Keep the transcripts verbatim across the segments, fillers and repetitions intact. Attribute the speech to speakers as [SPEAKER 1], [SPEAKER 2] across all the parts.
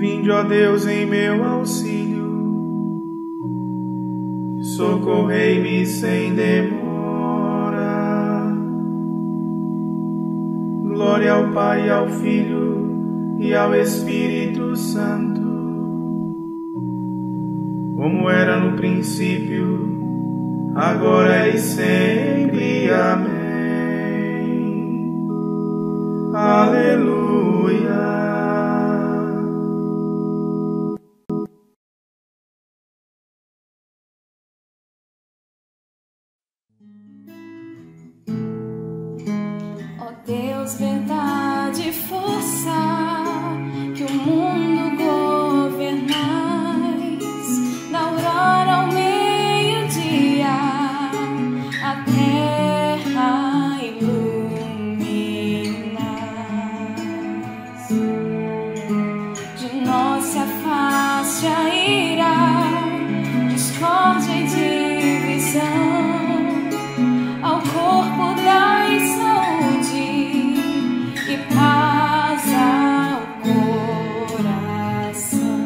[SPEAKER 1] Vinde, ó Deus, em meu auxílio, socorrei-me sem demora. Glória ao Pai, ao Filho e ao Espírito Santo, como era no princípio, agora e sempre. Amém. Aleluia.
[SPEAKER 2] Deus, verdade e força, que o mundo governais, da aurora ao meio-dia, a terra iluminas. De nós se afaste a ira, discórdia e divisão, ao corpo dai saúde e paz ao coração.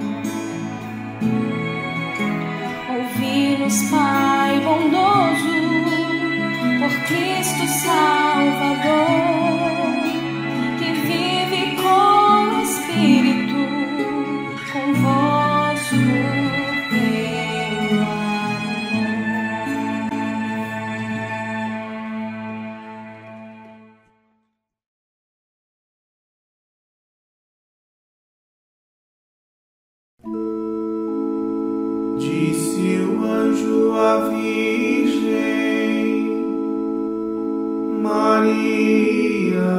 [SPEAKER 2] Ouvi-nos, Pai bondoso, por Cristo Salvador, que vive com o Espírito, convosco pelo
[SPEAKER 1] Disse o anjo à Virgem Maria: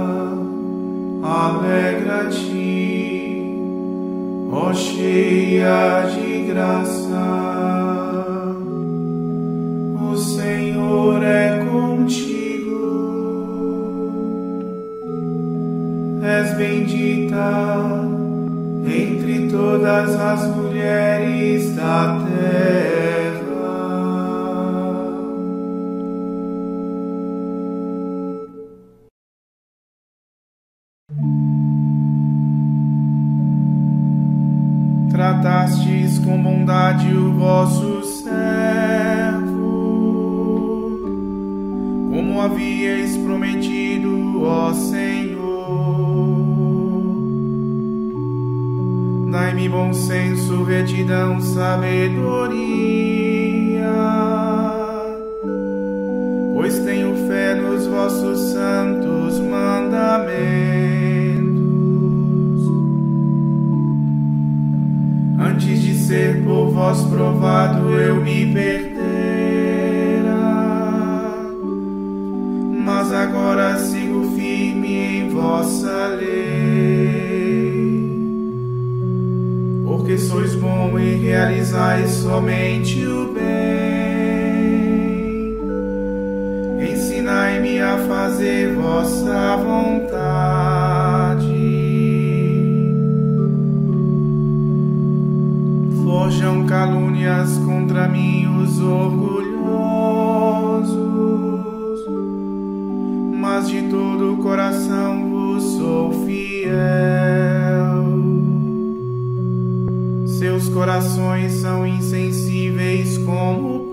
[SPEAKER 1] alegra-te, ó cheia de graça, o Senhor é contigo. És bendita entre todas as mulheres da terra. Tratastes com bondade o vosso servo, como havíeis prometido, ó Senhor. Dai-me bom senso, retidão, sabedoria, pois tenho fé nos vossos santos mandamentos. Antes de ser por vós provado, eu me perdera, mas agora sigo firme em vossa lei. Porque sois bom e realizais somente o bem. Ensinai-me a fazer vossa vontade. Forjam calúnias contra mim os orgulhosos, mas de todo o coração vos sou fiel. Seus corações são insensíveis como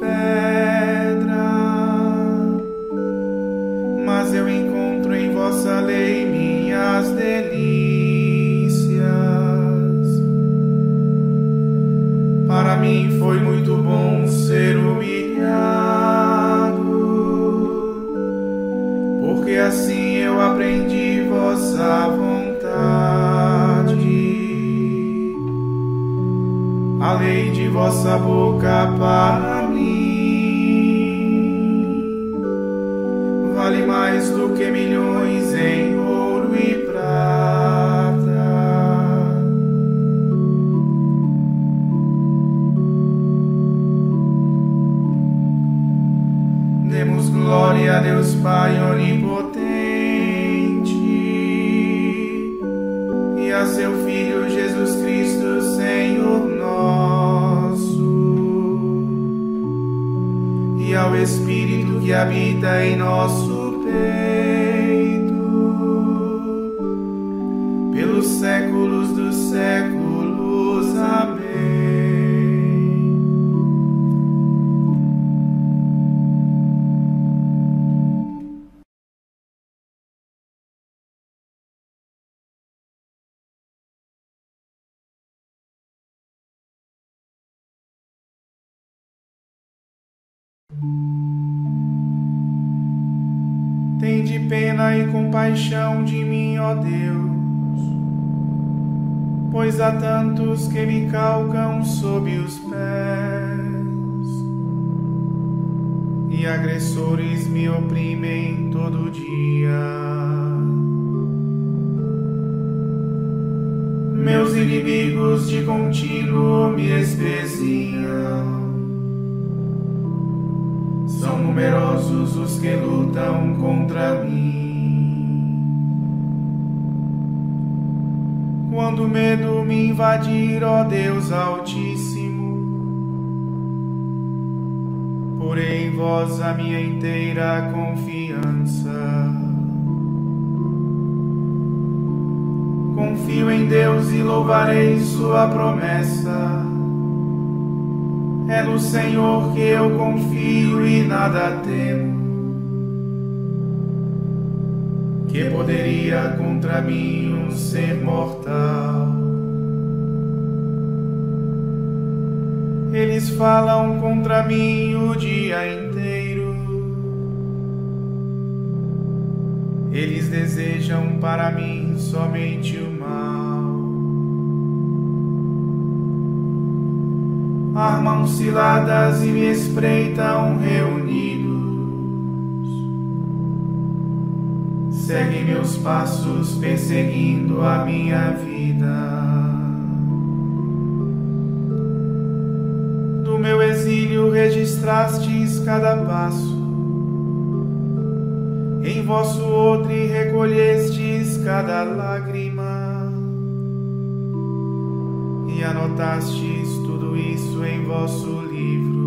[SPEAKER 1] pedra, mas eu encontro em vossa lei minhas delícias. Para mim foi muito bom ser humilhado, porque assim eu aprendi vossa vontade. A lei de vossa boca para mim vale mais do que milhões em ouro e prata. Demos glória a Deus Pai onipotente e a seu Filho Jesus Cristo, Senhor nosso, e ao Espírito que habita em nosso peito, pelos séculos dos dos séculos. Amém. Tende pena e compaixão de mim, ó Deus, pois há tantos que me calcam sob os pés e agressores me oprimem todo dia. Meus inimigos de contínuo me espezinham. São numerosos os que lutam contra mim. Quando o medo me invadir, ó Deus Altíssimo, porei em vós a minha inteira confiança. Confio em Deus e louvarei sua promessa. É no Senhor que eu confio e nada temo. Que poderia contra mim um ser mortal? Eles falam contra mim o dia inteiro. Eles desejam para mim somente o mal. Armam ciladas e me espreitam reunidos. Seguem meus passos perseguindo a minha vida. Do meu exílio registrastes cada passo. Em vosso odre recolhestes cada lágrima. E anotastes tudo isso em vosso livro.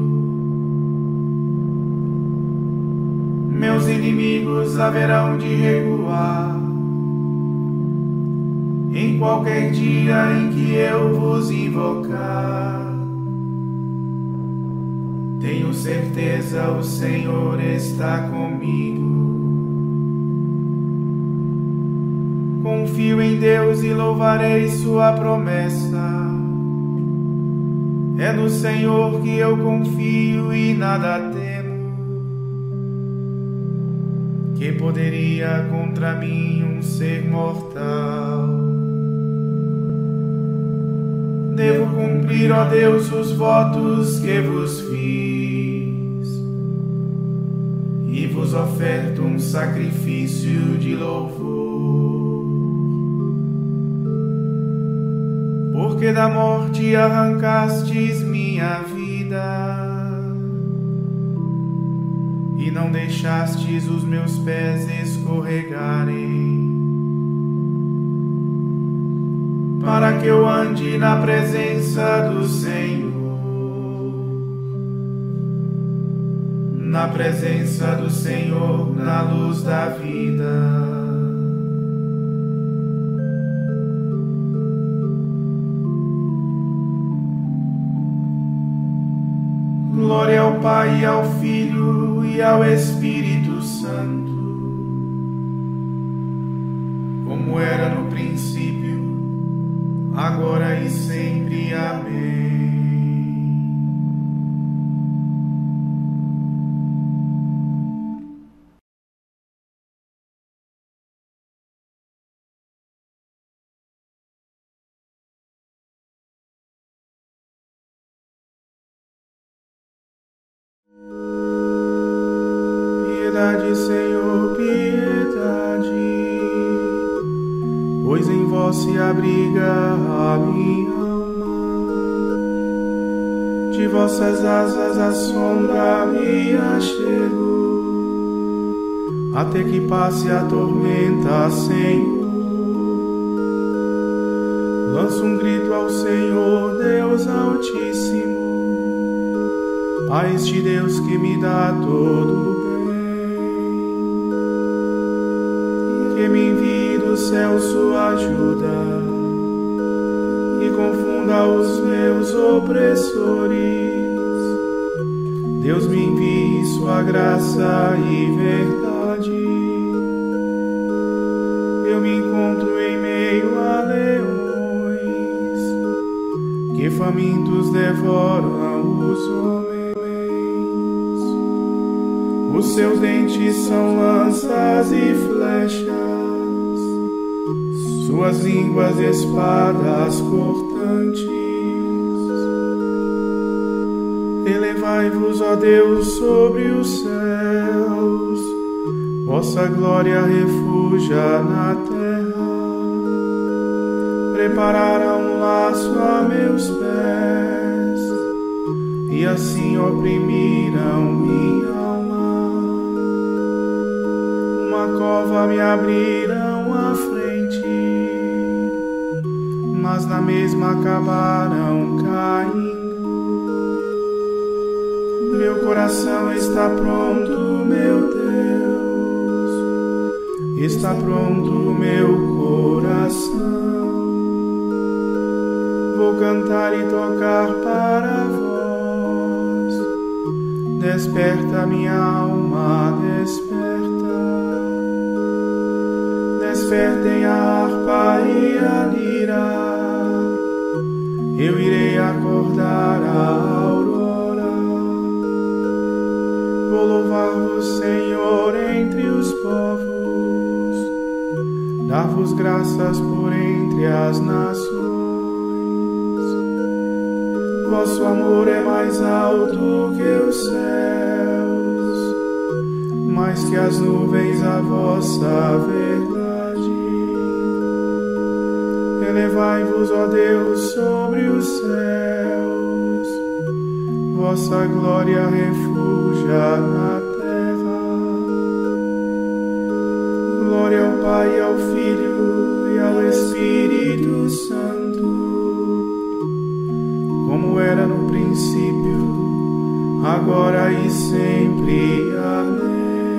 [SPEAKER 1] Meus inimigos haverão de recuar em qualquer dia em que eu vos invocar. Tenho certeza, o Senhor está comigo. Confio em Deus e louvarei sua promessa. É no Senhor que eu confio e nada temo. Que poderia contra mim um ser mortal? Devo cumprir, ó Deus, os votos que vos fiz, e vos oferto um sacrifício de louvor. Porque da morte arrancastes minha vida, e não deixastes os meus pés escorregarem, para que eu ande na presença do Senhor, na presença do Senhor, na luz da vida. Glória ao Pai, ao Filho e ao Espírito Santo, como era no princípio, agora e sempre. Amém. Piedade, Senhor, piedade, pois em vós se abriga a minha alma. De vossas asas a sombra me achego, até que passe a tormenta, Senhor. Lanço um grito ao Senhor, Deus Altíssimo, a este Deus que me dá todo o que me envie do céu sua ajuda, confunda os meus opressores. Deus me envie sua graça e verdade. Eu me encontro em meio a leões, que famintos devoram os homens. Os seus dentes são lanças e flechas, suas línguas espadas cortantes. Elevai-vos, ó Deus, sobre os céus, vossa glória refugia na terra. Prepararam um laço a meus pés, e assim oprimiram minha alma. Uma cova me abriram à frente, mas na mesma acabaram caindo. Meu coração está pronto, meu Deus, está pronto meu coração. Vou cantar e tocar para vós. Desperta minha alma, desperta. Despertem a harpa e a lira. Eu irei acordar a aurora. Vou louvar-vos, Senhor, entre os povos, dar-vos graças por entre as nações. Vosso amor é mais alto que os céus, mais que as nuvens a vossa verdade. Elevai-vos, ó Deus, sobre os céus, vossa glória refugia na terra. Glória ao Pai, ao Filho e ao Espírito Santo, como era no princípio, agora e sempre. Amém.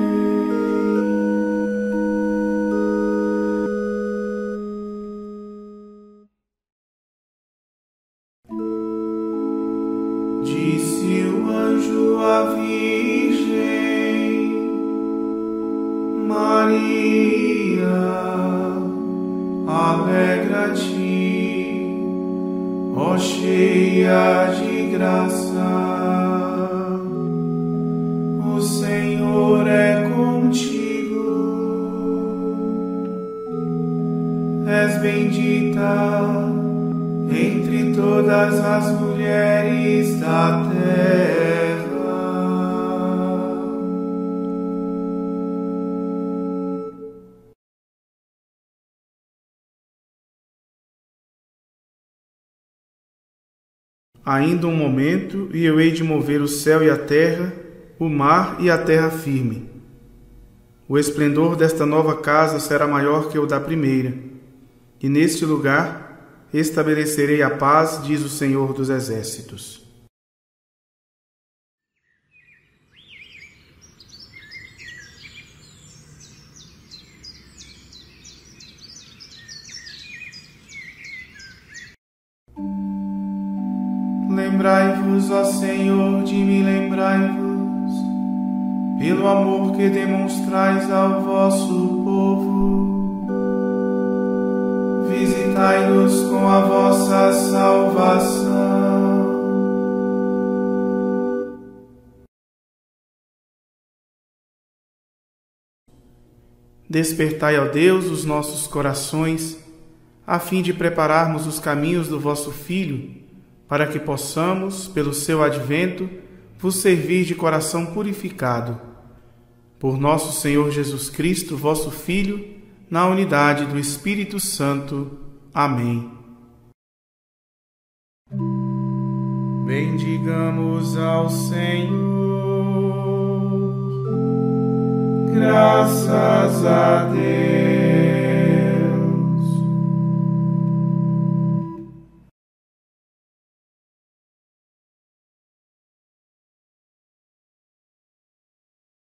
[SPEAKER 1] Disse o anjo à Virgem Maria: alegra-te, ó cheia de graça, o Senhor é contigo. És bendita entre todas as mulheres da terra. Ainda um momento, e eu hei de mover o céu e a terra, o mar e a terra firme. O esplendor desta nova casa será maior que o da primeira, e neste lugar estabelecerei a paz, diz o Senhor dos Exércitos. Lembrai-vos, ó Senhor, de mim lembrai-vos, pelo amor que demonstrais ao vosso povo. Visitai-nos com a vossa salvação. Despertai, ó Deus, os nossos corações, a fim de prepararmos os caminhos do vosso Filho, para que possamos, pelo seu advento, vos servir de coração purificado. Por nosso Senhor Jesus Cristo, vosso Filho, na unidade do Espírito Santo. Amém. Bendigamos ao Senhor. Graças a Deus.